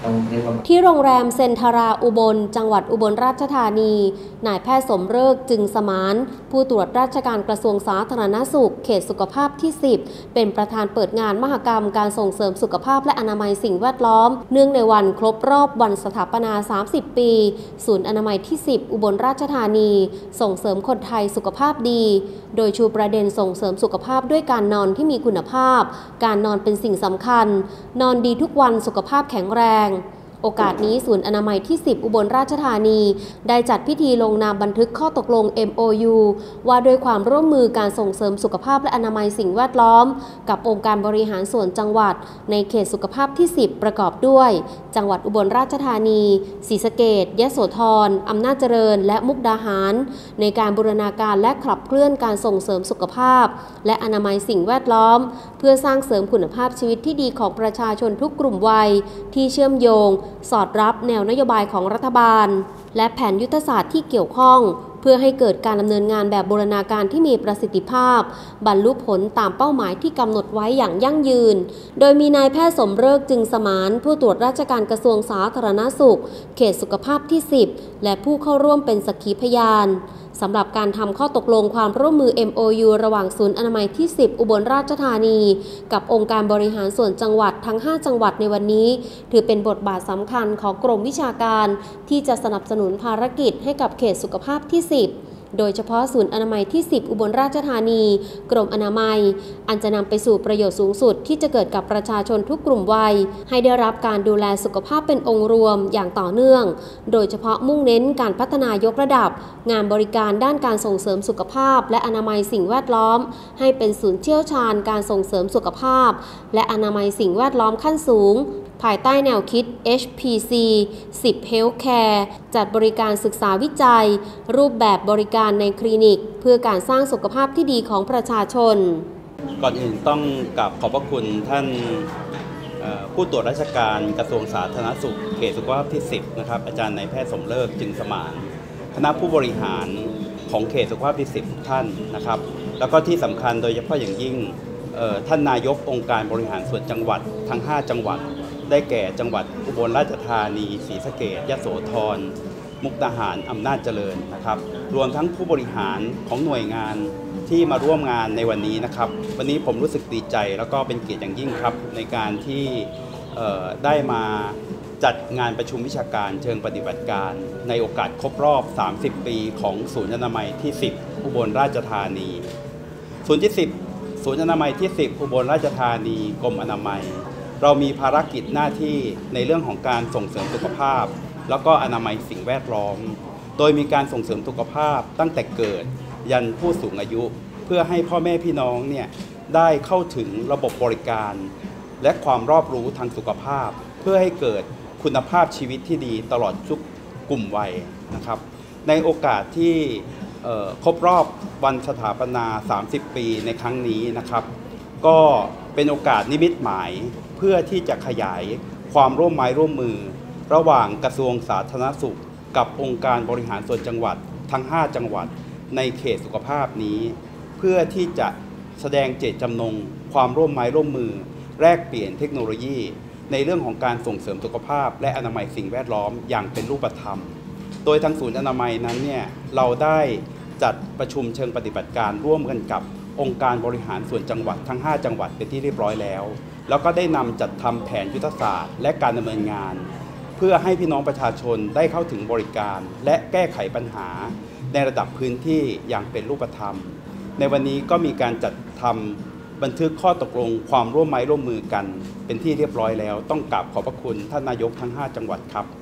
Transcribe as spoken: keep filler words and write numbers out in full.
ที่โรงแรมเซนทาราอุบลจังหวัดอุบลราชธานีนายแพทย์สมฤกษ์จึงสมานผู้ตรวจราชการกระทรวงสาธารณสุขเขตสุขภาพที่สิบเป็นประธานเปิดงานมหกรรมการส่งเสริมสุขภาพและอนามัยสิ่งแวดล้อมเนื่องในวันครบรอบวันสถาปนาสามสิบปีศูนย์อนามัยที่สิบอุบลราชธานีส่งเสริมคนไทยสุขภาพดีโดยชูประเด็นส่งเสริมสุขภาพด้วยการนอนที่มีคุณภาพการนอนเป็นสิ่งสำคัญนอนดีทุกวันสุขภาพแข็งแรงโอกาสนี้ศูนย์อนามัยที่สิบอุบลราชธานีได้จัดพิธีลงนามบันทึกข้อตกลง เอ็ม โอ ยู ว่าด้วยความร่วมมือการส่งเสริมสุขภาพและอนามัยสิ่งแวดล้อมกับองค์การบริหารส่วนจังหวัดในเขตสุขภาพที่สิบประกอบด้วยจังหวัดอุบลราชธานีศรีสะเกษยโสธรอำนาจเจริญและมุกดาหารในการบูรณาการและขับเคลื่อนการส่งเสริมสุขภาพและอนามัยสิ่งแวดล้อมเพื่อสร้างเสริมคุณภาพชีวิตที่ดีของประชาชนทุกกลุ่มวัยที่เชื่อมโยงสอดรับแนวนโยบายของรัฐบาลและแผนยุทธศาสตร์ที่เกี่ยวข้องเพื่อให้เกิดการดำเนินงานแบบบูรณาการที่มีประสิทธิภาพบรรลุผลตามเป้าหมายที่กำหนดไว้อย่างยั่งยืนโดยมีนายแพทย์สมฤกษ์จึงสมานผู้ตรวจราชการกระทรวงสาธารณสุขเขตสุขภาพที่สิบและผู้เข้าร่วมเป็นสักขีพยานสำหรับการทำข้อตกลงความร่วมมือ เอ็ม โอ ยู ระหว่างศูนย์อนามัยที่สิบอุบลราชธานีกับองค์การบริหารส่วนจังหวัดทั้งห้าจังหวัดในวันนี้ถือเป็นบทบาทสำคัญของกรมวิชาการที่จะสนับสนุนภารกิจให้กับเขตสุขภาพที่สิบโดยเฉพาะศูนย์อนามัยที่สิบอุบลราชธานีกรมอนามัยอันจะนำไปสู่ประโยชน์สูงสุดที่จะเกิดกับประชาชนทุกกลุ่มวัยให้ได้รับการดูแลสุขภาพเป็นองค์รวมอย่างต่อเนื่องโดยเฉพาะมุ่งเน้นการพัฒนายกระดับงานบริการด้านการส่งเสริมสุขภาพและอนามัยสิ่งแวดล้อมให้เป็นศูนย์เชี่ยวชาญการส่งเสริมสุขภาพและอนามัยสิ่งแวดล้อมขั้นสูงภายใต้แนวคิด เอช พี ซี สิบ Healthcare จัดบริการศึกษาวิจัยรูปแบบบริการในคลินิกเพื่อการสร้างสุขภาพที่ดีของประชาชนก่อนอื่นต้องกราบขอบพระคุณท่านผู้ตรวจราชการกระทรวงสาธารณสุขเขตสุขภาพที่สิบนะครับอาจารย์นายแพทย์สมฤกษ์จึงสมานคณะผู้บริหารของเขตสุขภาพที่สิบทุกท่านนะครับแล้วก็ที่สำคัญโดยเฉพาะอย่างยิ่งท่านนายกองค์การบริหารส่วนจังหวัดทั้งห้าจังหวัดได้แก่จังหวัดอุบลราชธานีศรีสะเกษยโสธรมุกดาหารอำนาจเจริญนะครับรวมทั้งผู้บริหารของหน่วยงานที่มาร่วมงานในวันนี้นะครับวันนี้ผมรู้สึกดีใจแล้วก็เป็นเกียรติอย่างยิ่งครับในการที่ได้มาจัดงานประชุมวิชาการเชิงปฏิบัติการในโอกาสครบรอบสามสิบปีของศูนย์อนามัยที่สิบอุบลราชธานีศูนย์ที่สิบศูนย์อนามัยที่สิบอุบลราชธานีกรมอนามัยเรามีภารกิจหน้าที่ในเรื่องของการส่งเสริมสุขภาพแล้วก็อนามัยสิ่งแวดล้อมโดยมีการส่งเสริมสุขภาพตั้งแต่เกิดยันผู้สูงอายุเพื่อให้พ่อแม่พี่น้องเนี่ยได้เข้าถึงระบบบริการและความรอบรู้ทางสุขภาพเพื่อให้เกิดคุณภาพชีวิตที่ดีตลอดทุกกลุ่มวัยนะครับในโอกาสที่ครบรอบวันสถาปนาสามสิบปีในครั้งนี้นะครับก็เป็นโอกาสนิมิตหมายเพื่อที่จะขยายความร่วมไม้ร่วมมือระหว่างกระทรวงสาธารณสุขกับองค์การบริหารส่วนจังหวัดทั้งห้าจังหวัดในเขตสุขภาพนี้เพื่อที่จะแสดงเจตจำนงความร่วมไม้ร่วมมือแลกเปลี่ยนเทคโนโลยีในเรื่องของการส่งเสริมสุขภาพและอนามัยสิ่งแวดล้อมอย่างเป็นรูปธรรมโดยทางศูนย์อนามัยนั้นเนี่ยเราได้จัดประชุมเชิงปฏิบัติการร่วมกันกับองค์การบริหารส่วนจังหวัดทั้งห้าจังหวัดเป็นที่เรียบร้อยแล้วแล้วก็ได้นำจัดทำแผนยุทธศาสตร์และการดำเนินงานเพื่อให้พี่น้องประชาชนได้เข้าถึงบริการและแก้ไขปัญหาในระดับพื้นที่อย่างเป็นรูปธรรมในวันนี้ก็มีการจัดทำบันทึกข้อตกลงความร่วมไม้ร่วมมือกันเป็นที่เรียบร้อยแล้วต้องกราบขอบพระคุณท่านนายกทั้งห้าจังหวัดครับ